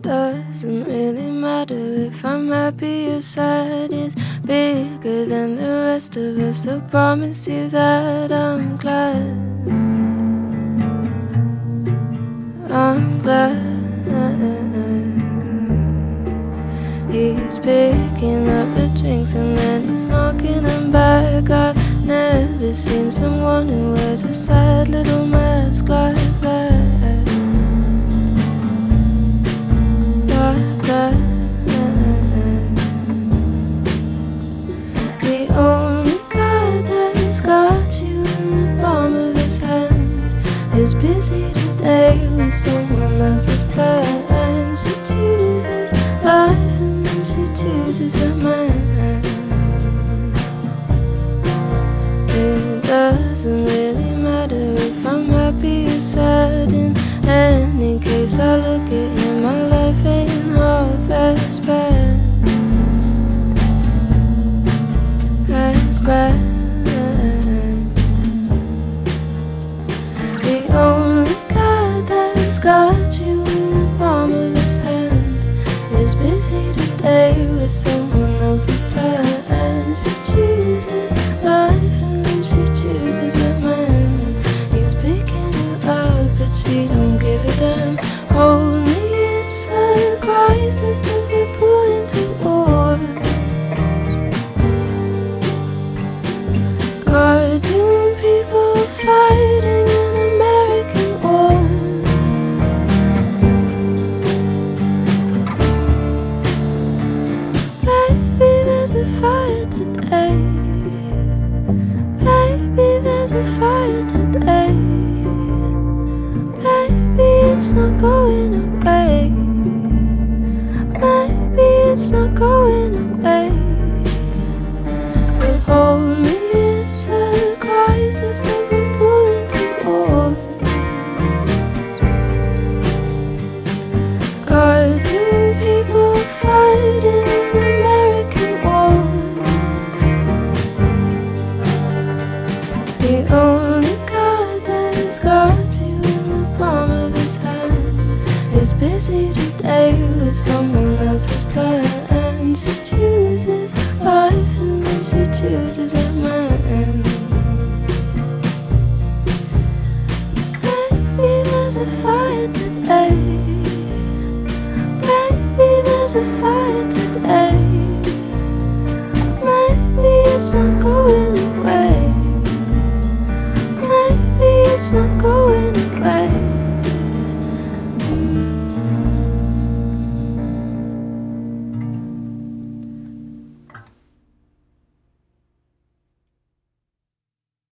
doesn't really matter if I'm happy or sad. It's bigger than the rest of us, so promise you that I'm glad. I'm glad. He's picking up the drinks and then he's knocking them back. I've never seen someone who wears a sad little mask like that. Like that. The only guy that's got you in the palm of his hand is busy today with someone else's plans. She chooses life and then she chooses a man. It doesn't really matter if I'm happy or sad. In any case I look at him, my life ain't half as bad. As bad. The only guy that's got you in the palm of his hand is busy today with someone else's plans. She chooses life and then she chooses a man. He's picking her up but she don't give a damn. Hold me, it's a crisis that we're pulling towards. Cartoon people fighting an American war. Baby, there's a fire today. Baby, there's a fire today. Baby, it's not going away. Maybe it's not going away. But hold me, it's a crisis that we're pulling towards. Cartoon people fighting an American war. The only guy that has got you in the palm of his hand is busy today with someone else's plan. She chooses life and then she chooses a man. Baby, there's a fire today. Baby, there's a fire.